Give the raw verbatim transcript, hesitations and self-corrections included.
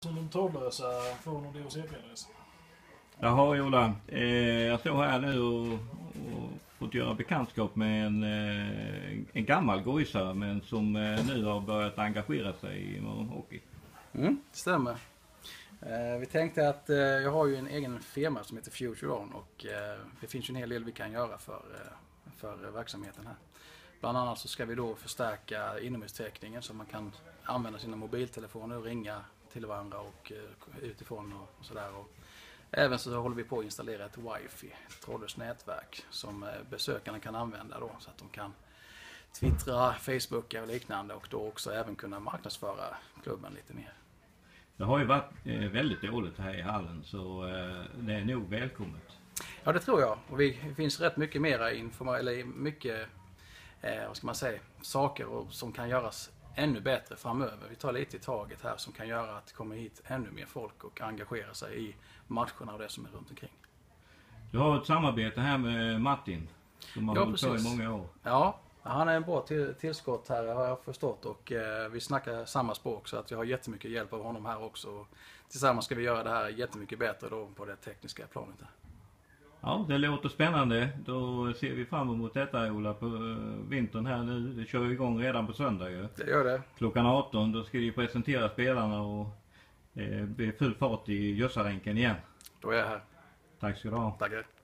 Som de trådlösa får någon D H C-P-adress. Jaha Ola, eh, jag står här nu och, och fått göra bekantskap med en, eh, en gammal gojsare men som eh, nu har börjat engagera sig i hockey. Mm, det stämmer. Eh, vi tänkte att eh, jag har ju en egen firma som heter Future On och eh, det finns ju en hel del vi kan göra för, eh, för verksamheten här. Bland annat så ska vi då förstärka inomhustäckningen så man kan använda sina mobiltelefoner och ringa till varandra och uh, utifrån och, och sådär. Och även så håller vi på att installera ett wifi, ett trådlöst nätverk som uh, besökarna kan använda då så att de kan twittra, facebooka och liknande och då också även kunna marknadsföra klubben lite mer. Det har ju varit eh, väldigt dåligt här i hallen så eh, det är nog välkommet. Ja, det tror jag. Och vi, det finns rätt mycket mera information, eller mycket eh, vad ska man säga, saker och, som kan göras ännu bättre framöver. Vi tar lite i taget här som kan göra att det kommer hit ännu mer folk och engagera sig i matcherna och det som är runt omkring. Du har ett samarbete här med Martin som har Ja, hållit på i många år. Ja, han är en bra till, tillskott här har jag förstått och eh, vi snackar samma språk så att vi har jättemycket hjälp av honom här också. Och tillsammans ska vi göra det här jättemycket bättre då på det tekniska planet här. Ja, det låter spännande. Då ser vi fram emot detta Ola på vintern här nu. Det kör vi igång redan på söndag ju. Det gör det. Klockan arton då ska vi presentera spelarna och det blir full fart i Gösaränken igen. Då är jag här. Tack ska du ha. Tackar.